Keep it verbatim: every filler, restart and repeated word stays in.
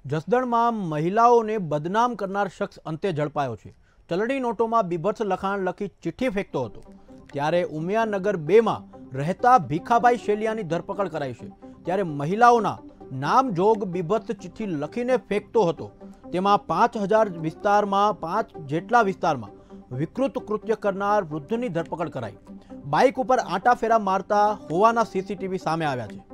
જસદણમાં મહિલાઓને બદનામ કરનાર શખ્સ અંતે ઝડપાયો છે। ચલણી નોટોમાં બીભત્સ લખાણ લખી ચિઠ્ઠી ફેંકતો હતો, ત્યારે ઉમિયાનગર બે માં રહેતા ભીખાભાઈ શેલિયાની ધરપકડ કરાઈ છે। ત્યારે મહિલાઓના નામ જોગ બીભત્સ ચિઠ્ઠી લખીને ફેંકતો હતો, તેમાં પાંચ હજાર વિસ્તારમાં પાંચ જેટલા વિસ્તારમાં વિકૃત કૃત્ય કરનાર વૃદ્ધની ધરપકડ કરાઈ। બાઇક ઉપર આંટા ફેરા મારતા હોવાના સીસીટીવી સામે આવ્યા છે।